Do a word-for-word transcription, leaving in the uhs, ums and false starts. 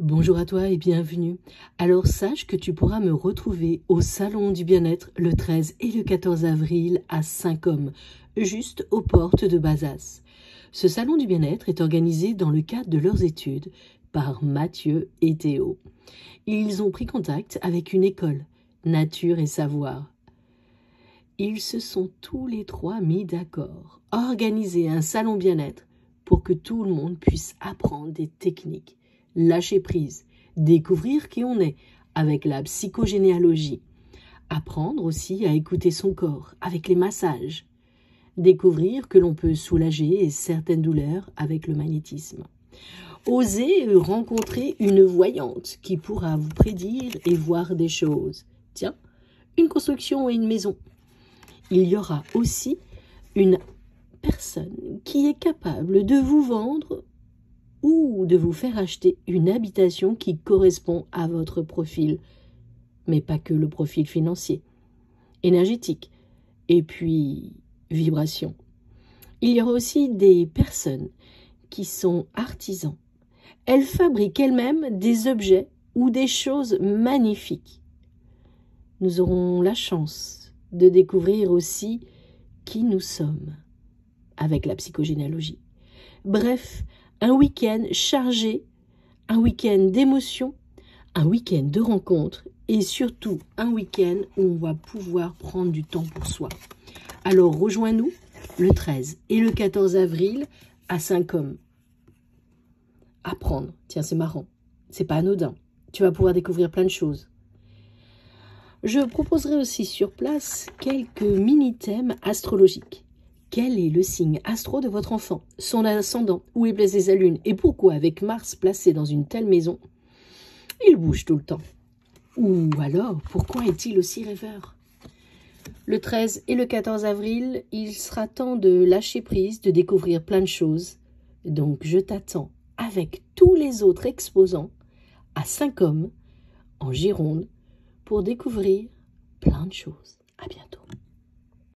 Bonjour à toi et bienvenue. Alors sache que tu pourras me retrouver au Salon du Bien-être le treize et le quatorze avril à Saint-Côme, juste aux portes de Bazas. Ce Salon du Bien-être est organisé dans le cadre de leurs études par Mathieu et Théo. Ils ont pris contact avec une école, Nature et Savoir. Ils se sont tous les trois mis d'accord, organiser un salon bien-être pour que tout le monde puisse apprendre des techniques, lâcher prise, découvrir qui on est avec la psychogénéalogie, apprendre aussi à écouter son corps avec les massages, découvrir que l'on peut soulager certaines douleurs avec le magnétisme. Osez rencontrer une voyante qui pourra vous prédire et voir des choses. Tiens, une construction et une maison. Il y aura aussi une personne qui est capable de vous vendre ou de vous faire acheter une habitation qui correspond à votre profil, mais pas que le profil financier, énergétique, et puis vibration. Il y aura aussi des personnes qui sont artisans. Elles fabriquent elles-mêmes des objets ou des choses magnifiques. Nous aurons la chance de découvrir aussi qui nous sommes avec la psychogénéalogie. Bref, un week-end chargé, un week-end d'émotions, un week-end de rencontres et surtout un week-end où on va pouvoir prendre du temps pour soi. Alors rejoins-nous le treize et le quatorze avril à Saint-Côme. Apprendre, tiens c'est marrant, c'est pas anodin, tu vas pouvoir découvrir plein de choses. Je proposerai aussi sur place quelques mini-thèmes astrologiques. Quel est le signe astro de votre enfant? Son ascendant? Où est placée sa lune? Et pourquoi, avec Mars placé dans une telle maison, il bouge tout le temps? Ou alors, pourquoi est-il aussi rêveur? Le treize et le quatorze avril, il sera temps de lâcher prise, de découvrir plein de choses. Donc, je t'attends avec tous les autres exposants à Saint-Côme, en Gironde, pour découvrir plein de choses. À bientôt.